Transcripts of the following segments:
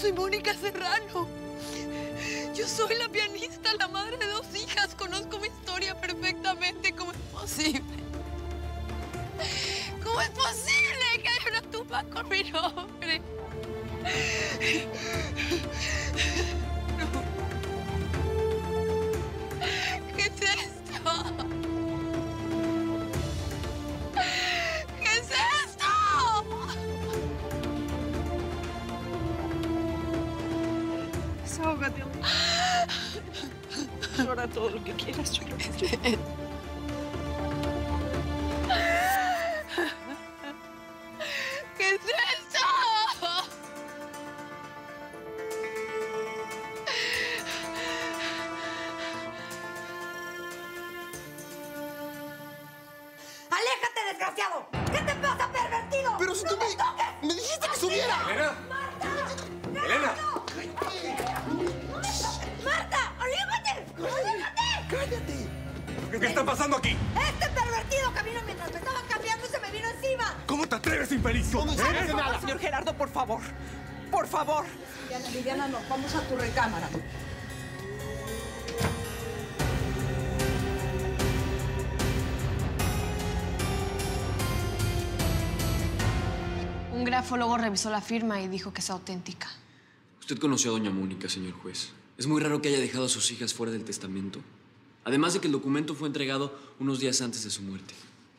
soy Mónica Serrano. Yo soy la pianista, la madre de 2 hijas. Conozco mi historia perfectamente. ¿Cómo es posible? ¿Cómo es posible que haya una tumba con mi nombre? No. ¿Qué es esto? ¿Qué es esto? Desahógate, amor. Llora todo lo que quieras, llora. ¿Qué es esto? ¡Aléjate, desgraciado! ¿Qué te pasa, pervertido? Pero si tú me dijiste que subiera. ¡Elena! ¡Elena! ¡Marta! ¡Aléjate! ¡Aléjate! ¡Cállate! ¿Qué está pasando aquí? Este pervertido que vino mientras me estaban cambiando se me vino encima. ¿Cómo te atreves, infeliz? No me sabes de nada. Señor Gerardo, por favor. Por favor. Viviana, nos vamos a tu recámara. Un grafólogo revisó la firma y dijo que es auténtica. Usted conoció a doña Mónica, señor juez. Es muy raro que haya dejado a sus hijas fuera del testamento. Además de que el documento fue entregado unos días antes de su muerte.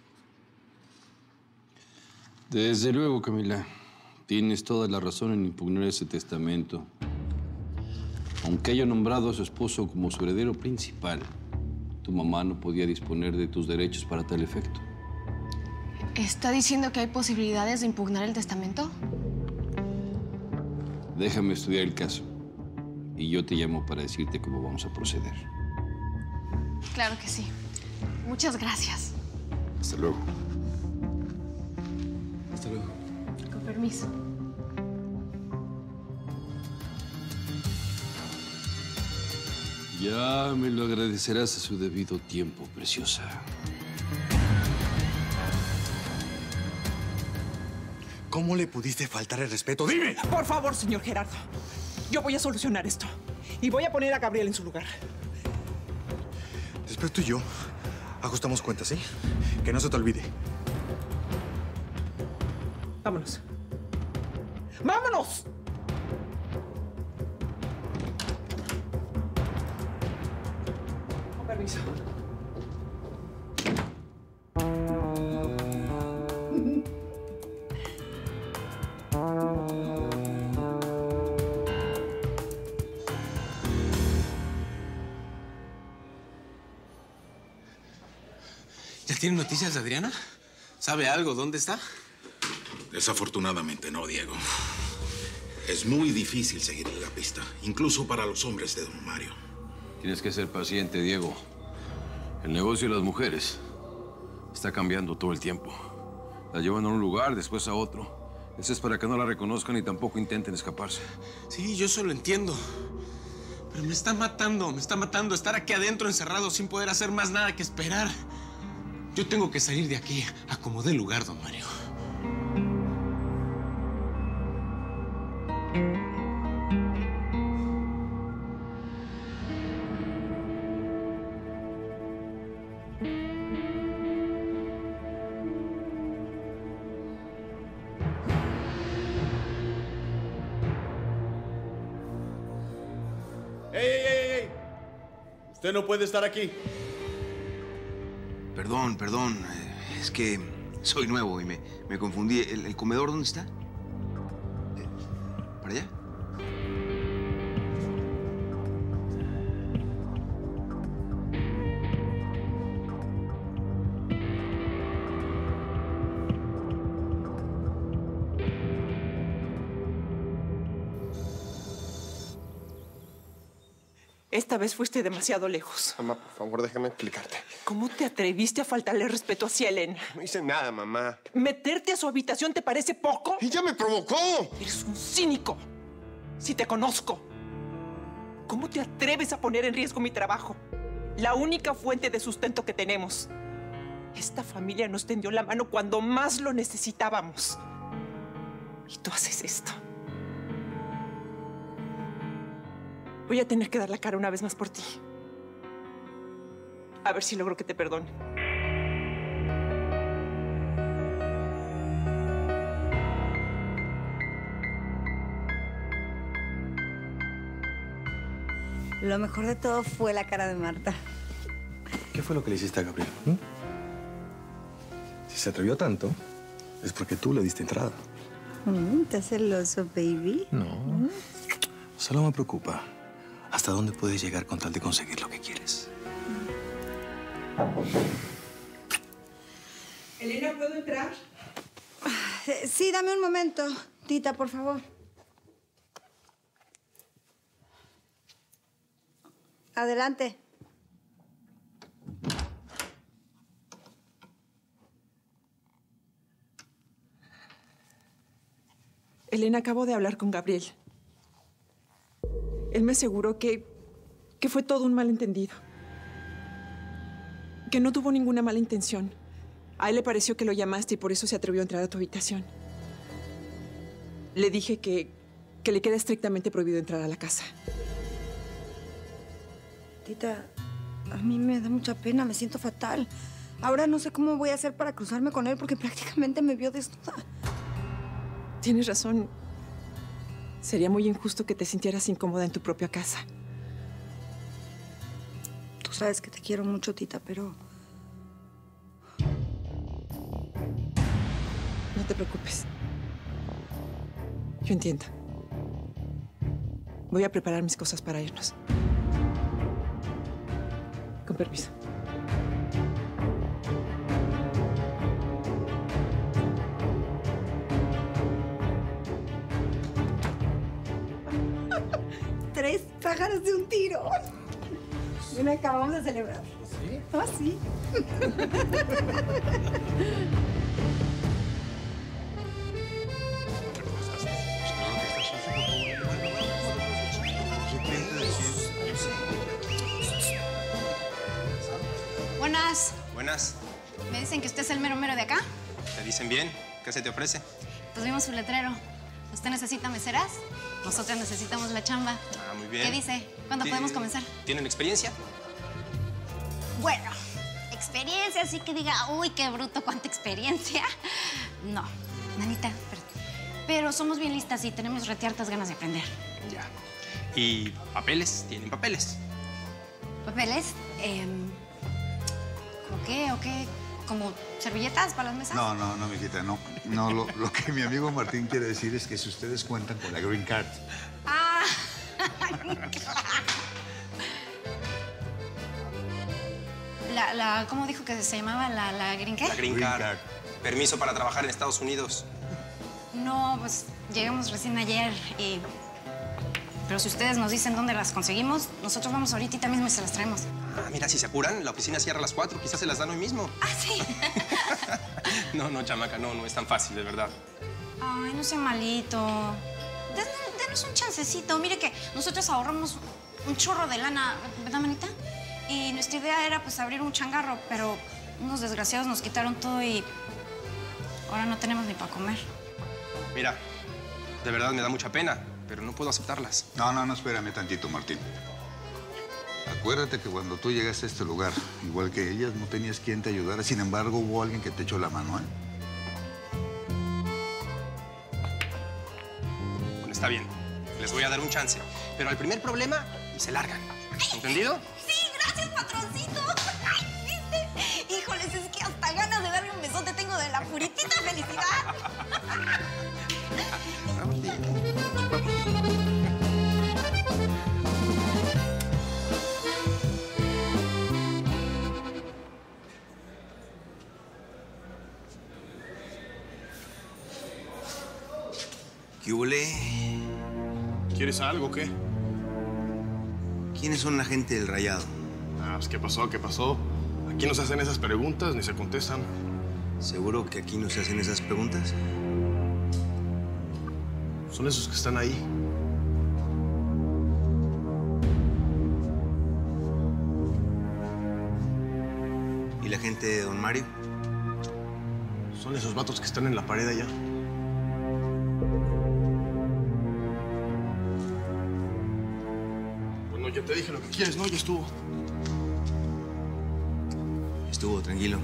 Desde luego, Camila. Tienes toda la razón en impugnar ese testamento. Aunque haya nombrado a su esposo como su heredero principal, tu mamá no podía disponer de tus derechos para tal efecto. ¿Está diciendo que hay posibilidades de impugnar el testamento? Déjame estudiar el caso. Y yo te llamo para decirte cómo vamos a proceder. Claro que sí. Muchas gracias. Hasta luego. Hasta luego. Con permiso. Ya me lo agradecerás a su debido tiempo, preciosa. ¿Cómo le pudiste faltar el respeto? ¡Dime! Por favor, señor Gerardo. Yo voy a solucionar esto. Y voy a poner a Gabriel en su lugar. Después tú y yo ajustamos cuentas, ¿sí? Que no se te olvide. Vámonos. ¡Vámonos! Con permiso. ¿Ya tiene noticias de Adriana? ¿Sabe algo? ¿Dónde está? Desafortunadamente no, Diego. Es muy difícil seguirle la pista, incluso para los hombres de don Mario. Tienes que ser paciente, Diego. El negocio de las mujeres está cambiando todo el tiempo. La llevan a un lugar, después a otro. Eso es para que no la reconozcan y tampoco intenten escaparse. Sí, yo eso lo entiendo. Pero me está matando estar aquí adentro encerrado sin poder hacer más nada que esperar. Yo tengo que salir de aquí a como dé lugar, don Mario. ¡Ey! Usted no puede estar aquí. Perdón. Es que soy nuevo y me confundí. ¿El comedor dónde está? ¿Para allá? Esta vez fuiste demasiado lejos. Mamá, por favor, déjame explicarte. ¿Cómo te atreviste a faltarle respeto hacia Elena? No hice nada, mamá. ¿Meterte a su habitación te parece poco? ¡Ella me provocó! Eres un cínico. Si te conozco. ¿Cómo te atreves a poner en riesgo mi trabajo? La única fuente de sustento que tenemos. Esta familia nos tendió la mano cuando más lo necesitábamos. Y tú haces esto. Voy a tener que dar la cara una vez más por ti. A ver si logro que te perdone. Lo mejor de todo fue la cara de Marta. ¿Qué fue lo que le hiciste a Gabriel? Si se atrevió tanto, es porque tú le diste entrada. ¿Estás celoso, baby? No. Solo me preocupa hasta dónde puedes llegar con tal de conseguir lo que quieres. Elena, ¿puedo entrar? Sí, dame un momento. Tita, por favor. Adelante. Elena, acabo de hablar con Gabriel. Él me aseguró que fue todo un malentendido. Que no tuvo ninguna mala intención. A él le pareció que lo llamaste y por eso se atrevió a entrar a tu habitación. Le dije que le queda estrictamente prohibido entrar a la casa. Tita, a mí me da mucha pena, me siento fatal. Ahora no sé cómo voy a hacer para cruzarme con él porque prácticamente me vio desnuda. Tienes razón. Sería muy injusto que te sintieras incómoda en tu propia casa. Tú sabes que te quiero mucho, Tita, pero... No te preocupes. Yo entiendo. Voy a preparar mis cosas para irnos. Con permiso. Tres pájaros de un tiro. Ven acá, vamos a celebrar. ¿Sí? Ah, sí. Buenas. Buenas. Me dicen que usted es el mero mero de acá. ¿Te dicen bien? ¿Qué se te ofrece? Pues vimos su letrero. ¿Usted necesita meseras? Nosotros necesitamos la chamba. Ah, muy bien. ¿Qué dice? ¿Cuándo podemos comenzar? ¿Tienen experiencia? Bueno, experiencia, así que diga, uy, qué bruto, cuánta experiencia. No, nanita, pero somos bien listas y tenemos hartas ganas de aprender. Ya. ¿Y papeles? ¿Tienen papeles? ¿Papeles? ¿Cómo qué o qué? ¿Como servilletas para las mesas? No, mijita, no. No, lo que mi amigo Martín quiere decir es que si ustedes cuentan con la Green Card. Ah, ¿cómo dijo que se llamaba? ¿La Green qué? La Green Card. Permiso para trabajar en Estados Unidos. No, pues llegamos recién ayer y... Pero si ustedes nos dicen dónde las conseguimos, nosotros vamos ahorita mismo y se las traemos. Ah, mira, si se apuran, la oficina cierra a las 4. Quizás se las dan hoy mismo. Ah, ¿sí? No, chamaca, no es tan fácil, de verdad. Ay, no sea malito. Denos un chancecito. Mire que nosotros ahorramos un chorro de lana, ¿verdad, manita? Y nuestra idea era, pues, abrir un changarro, pero unos desgraciados nos quitaron todo y ahora no tenemos ni para comer. Mira, de verdad me da mucha pena, pero no puedo aceptarlas. No, espérame tantito, Martín. Acuérdate que cuando tú llegaste a este lugar, igual que ellas, no tenías quien te ayudara. Sin embargo, hubo alguien que te echó la mano, ¿eh? Bueno, está bien. Les voy a dar un chance. Pero al primer problema, y se largan. ¿Entendido? Sí, gracias, patroncito. Ay, ¿viste? Híjoles, es que hasta ganas de darle un besote tengo de la puritita felicidad. ¿Qué hule? ¿Quieres algo o qué? ¿Quiénes son la gente del Rayado? Ah, pues, ¿qué pasó? ¿Qué pasó? Aquí no se hacen esas preguntas ni se contestan. ¿Seguro que aquí no se hacen esas preguntas? Son esos que están ahí. ¿Y la gente de Don Mario? Son esos vatos que están en la pared allá. ya te dije lo que quieres, ¿no? Ya estuvo. Estuvo, tranquilo.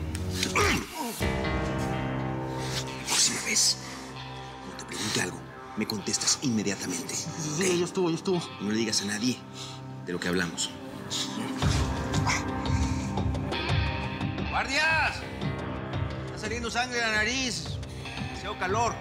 La próxima vez, cuando te pregunte algo, me contestas inmediatamente. Sí, ya estuvo, ya estuvo. Y no le digas a nadie de lo que hablamos. ¡Guardias! Está saliendo sangre de la nariz. Deseo calor.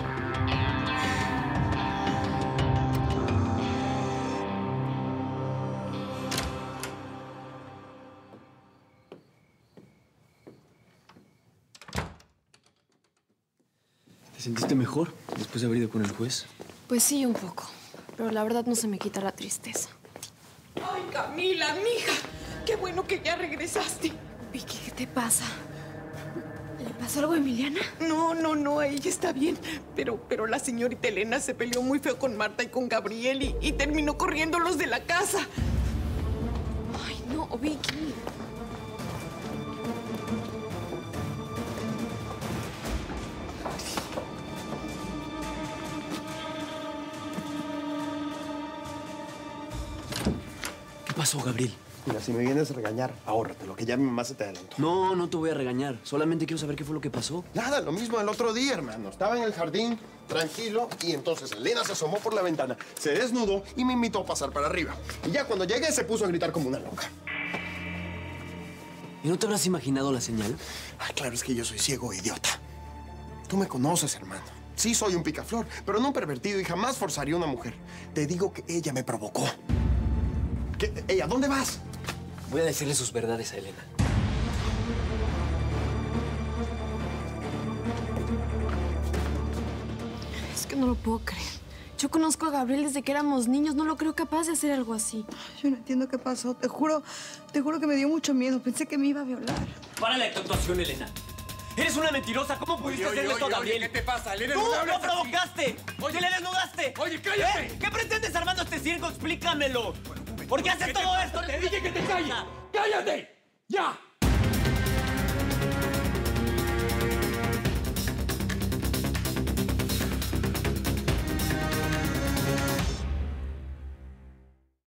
¿Te sentiste mejor después de haber ido con el juez? Pues sí, un poco. Pero la verdad no se me quita la tristeza. Ay, Camila, mija. Qué bueno que ya regresaste. Vicky, ¿qué te pasa? ¿Le pasó algo a Emiliana? No, ella está bien. Pero la señorita Elena se peleó muy feo con Marta y con Gabriel y terminó corriéndolos de la casa. Ay, no, Vicky. ¿Qué pasó, Gabriel? Mira, si me vienes a regañar, ahórratelo, que ya mi mamá se te adelantó. No, no te voy a regañar. Solamente quiero saber qué fue lo que pasó. Nada, lo mismo el otro día, hermano. Estaba en el jardín, tranquilo, y entonces Elena se asomó por la ventana, se desnudó y me invitó a pasar para arriba. Y ya cuando llegué se puso a gritar como una loca. ¿Y no te habrás imaginado la señal? Ay, claro, es que yo soy ciego e idiota. Tú me conoces, hermano. Sí, soy un picaflor, pero no un pervertido y jamás forzaría a una mujer. Te digo que ella me provocó. ¿Qué? Ey, ¿a dónde vas? Voy a decirle sus verdades a Elena. Es que no lo puedo creer. Yo conozco a Gabriel desde que éramos niños. No lo creo capaz de hacer algo así. Yo no entiendo qué pasó. Te juro que me dio mucho miedo. Pensé que me iba a violar. Párale tu actuación, Elena. Eres una mentirosa. ¿Cómo pudiste hacerle esto a Gabriel? ¿Qué te pasa, Elena? ¡Tú no lo provocaste! ¡Oye, le desnudaste! ¡Oye, cállate! ¿Qué pretendes armando este circo? Explícamelo. ¿Por qué haces todo esto? ¡Te dije que te calles! ¡Cállate! ¡Ya!